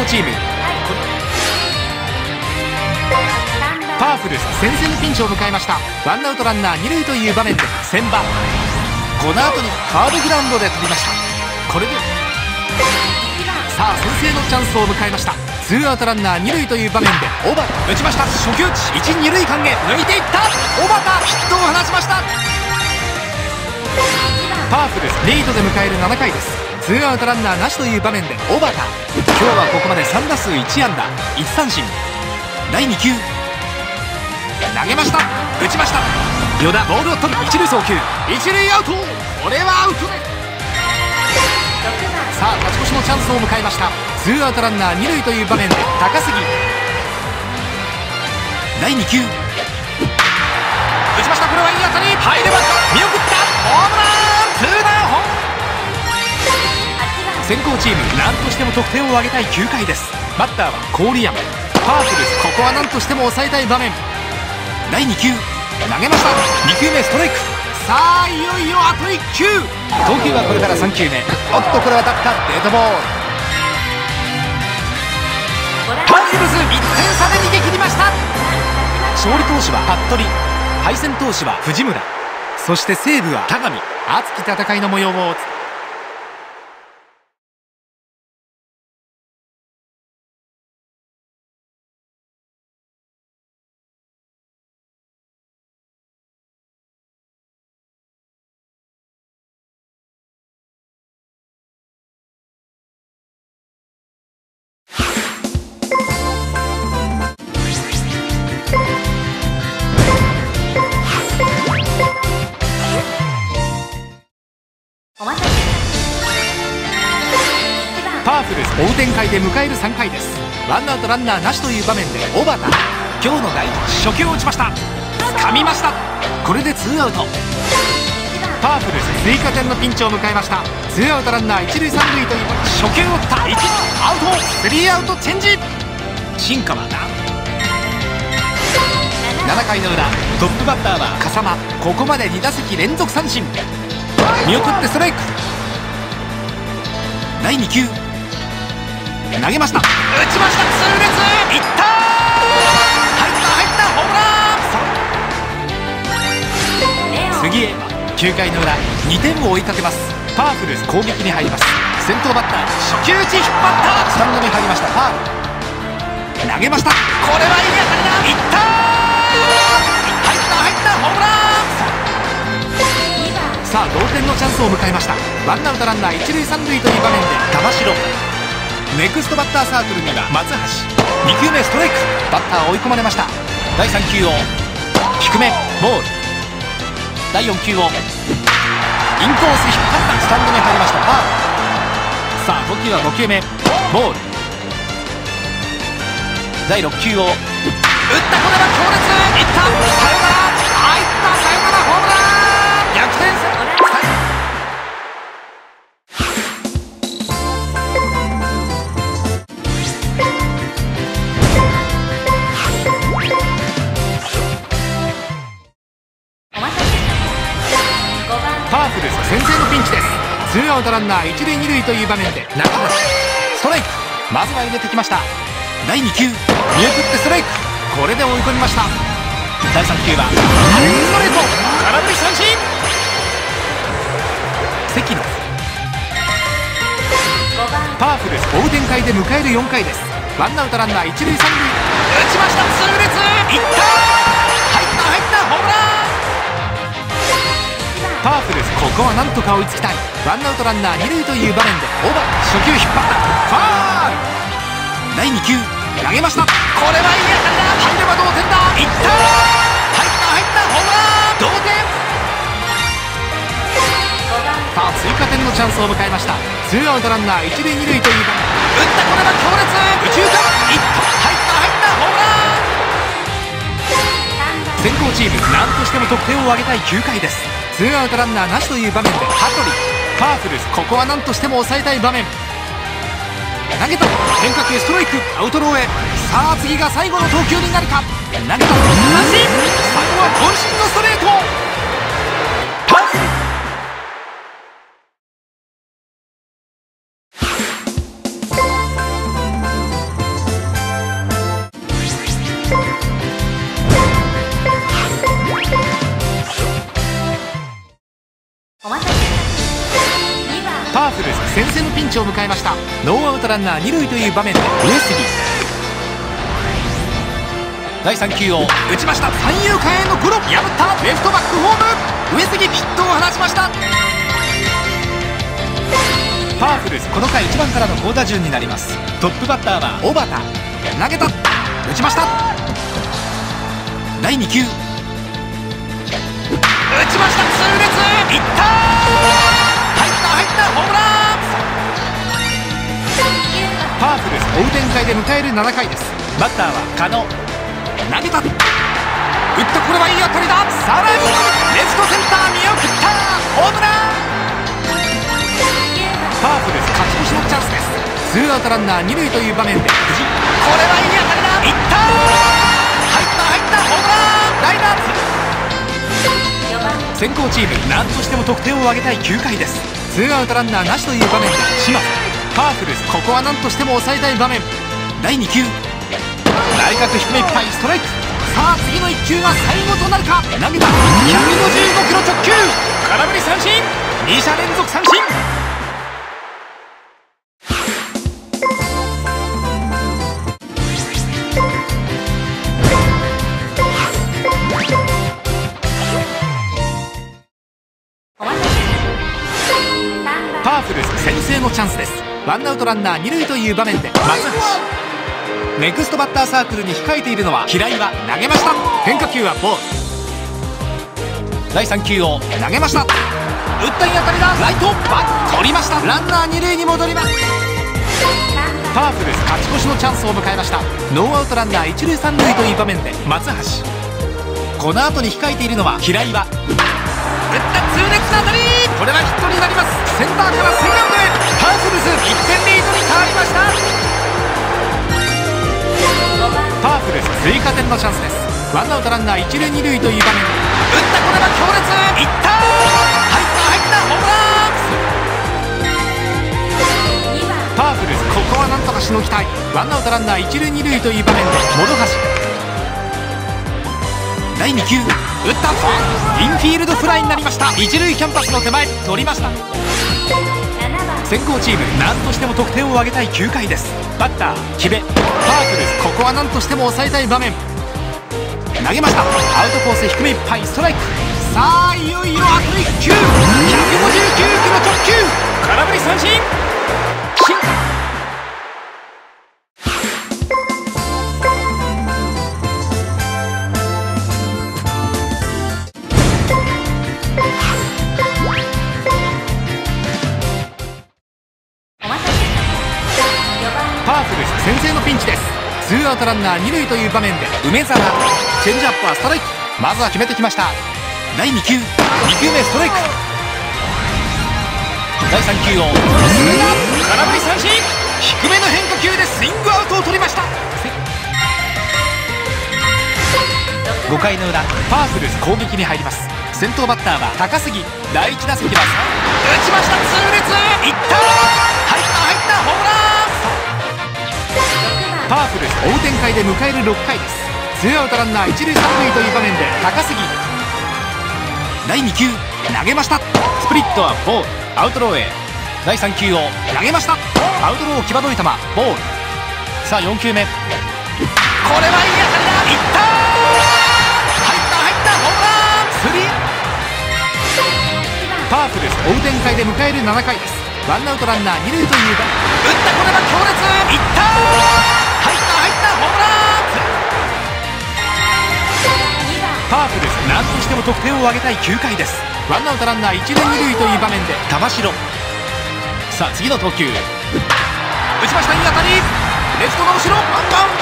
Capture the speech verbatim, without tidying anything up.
攻チーム。パワフル先制のピンチを迎えました。ワンアウトランナー二塁という場面で千葉、この後にカードグラウンドで飛びました。これでさあ先制のチャンスを迎えました。ツーアウトランナー二塁という場面で小畑打ちました。初球打ち一二塁間へ抜いていった。小畑ヒットを放ちました。パワフルリードで迎えるななかいです。ツーアウトランナーなしという場面で小畑、今日はここまでさんだすういちあんだいちさんしん。だいにきゅう投げました。打ちました。与田ボールを取る一塁送球一塁アウト。これはアウトです。さあ勝ち越しのチャンスを迎えました。ツーアウトランナー二塁という場面で高杉、だいにきゅう打ちました。これはいい当たり入れました。見送ったホームランツーランホーム。先行チーム何としても得点を挙げたいきゅうかいです。バッターは郡山。パワフルここは何としても抑えたい場面。だいにきゅう投げました。にきゅうめストライク。さあいよいよあといっきゅう。投球はこれからさんきゅうめ。おっとこれは当たったデッドボール。パイレーツいってんさで逃げ切りました。勝利投手は服部、敗戦投手は藤村、そして西武は田上。熱き戦いの模様をパワフル追う展開で迎えるさんかいです。ワンアウトランナーなしという場面で小畑、今日の第一初球を打ちました。掴みました。これでツーアウト。パワフル追加点のピンチを迎えました。ツーアウトランナー一塁三塁という初球を打ったいちアウト。スリーアウトチェンジ。進化はななかいの裏、トップバッターは笠間。ここまでにだせき連続三振。見送ってストライク。だいにきゅう投げました。打ちました。痛烈いった。入った入ったホームラン。次へきゅうかいの裏にてんを追いかけます。パワフル攻撃に入ります。先頭バッター初球打ち引っ張った。スタンドに入りました。ファール投げました。これはいい当たりだ。いった入った入ったホームラン。さあ同点のチャンスを迎えました。ワンアウトランナー一塁三塁という場面で玉城。ネクストバッターサークルには松橋。にきゅうめストライク。バッター追い込まれました。だいさんきゅうを低めボール。だいよんきゅうをインコース引っ張った。スタンドに入りました。ファール。さあ投球はごきゅうめボール。だいろっきゅうを打った。これは強烈いった。サヨナラ入った。サヨナラホームラン。逆転サヨナラ。パワフル先制のピンチです。ツーアウトランナー一塁二塁という場面で中梨ストライク。まずは入れてきました。だいにきゅう見送ってストライク。これで追い込みました。だいさんきゅうはストレート空振り三振。関野。パワフル追う展開で迎えるよんかいです。ワンアウトランナー一塁三塁打ちました。痛烈いった。入った入ったホームラン。パワフルここはなんとか追いつきたい。ワンアウトランナー二塁という場面でオーバー初球引っ張ったファール。だいにきゅう投げました。これはいい当たりだ。入れば同点だ。いった入った入ったホームラン。同点。さあ追加点のチャンスを迎えました。ツーアウトランナー一塁二塁という場面打った。これは強烈右中間いった。入った入ったホームラン。先行チーム何としても得点を挙げたいきゅうかいです。ツーアウトランナーなしという場面で羽鳥。パワフルここは何としても抑えたい場面。投げた変化球ストライクアウトローへ。さあ次が最後の投球になるか。投げた三振。最後は渾身のストレート。パス。 チを迎えました。ノーアウトランナーに塁という場面で上杉、だいさん球を打ちました。三遊間へのゴロ、破ったレフトバックホーム、上杉ヒットを放ちました。パワフル、この回いちばんからの好打順になります。トップバッターは小畑、投げた、打ちました。だいに球、打ちました。痛烈、いった、入った入った、ホームラン。パワフル、追う展開で迎えるななかいです。バッターは加納、投げた、打った、これはいい当たりだ。さらにレフトセンター見送った、ホームラン。パワフル、勝ち越しのチャンスです。ツーアウトランナーに塁という場面で藤井、これはいい当たりだ。いった、入った入った、ホームラン。ライナーズ、先行チーム何としても得点を挙げたいきゅうかいです。ツーアウトランナーなしという場面で島津、パワフル、ここは何としても抑えたい場面。だいに球、内角低めいっぱい、ストライク。さあ次のいっ球が最後となるか。投げた、ひゃくごじゅうごキロ直球、空振り三振、に者連続三振。パワフル、先制のチャンスです。ワンアウトランナーに塁という場面で松橋、ネクストバッターサークルに控えているのは平井は投げました。変化球はボール。だいさん球を投げました。打ったいい当たりだ。ライトバッ、取りました。ランナーに塁に戻ります。パワフル、勝ち越しのチャンスを迎えました。ノーアウトランナーいち塁さん塁という場面で松橋、この後に控えているのは平井は打った、痛烈な当たり、これはヒットになります。センターからセカンドへ、パワフルズいってんリードに変わりました。パワフル、追加点のチャンスです。ワンアウトランナーいち塁に塁という場面で打った、これは強烈、いった、入った入った、ホームラン。パワフル、ここはなんとかしのぎたい。ワンアウトランナーいち塁に塁という場面で本橋、だいに球、打った、インフィールドフライになりました。一塁キャンパスの手前、取りました。先行チーム何としても得点を挙げたいきゅうかいです。バッター木部、パワフル、ここは何としても抑えたい場面。投げました。アウトコース低めいっぱい、ストライク。さあいよいよあといっ球、ひゃくごじゅうきゅうキロ直球、空振り三振。進化、パワフル、先制のピンチです。ツーアウトランナーに塁という場面で梅澤、チェンジアップはストライク。まずは決めてきました。だいに球、に球目ストライク。だいさん球を空振り三振、低めの変化球でスイングアウトを取りました。ごかいの裏、パワフル攻撃に入ります。先頭バッターは高杉、だいいち打席は打ちました。痛烈、いった、入った入った、ホームラン。パワフル、追う展開で迎えるろっかいです。ツーアウトランナーいち塁さん塁という場面で高杉、だいに球、投げました。スプリットはボール、アウトローへ。だいさん球を投げました。アウトロー際どい球、ボール。さあよん球目、これはいい当たりだ。いった、入った入った、ホームラン。スリー。パワフル、追う展開で迎えるななかいです。ワンアウトランナーに塁という場、打った、これは強烈、いった、入った入った、ホームラン。パワフル、何としても得点を挙げたいきゅうかいです。ワンアウトランナーいち塁に塁という場面で玉城、さあ次の投球、打ちました、いい当たり、レフトの後ろ、ワンバウンド。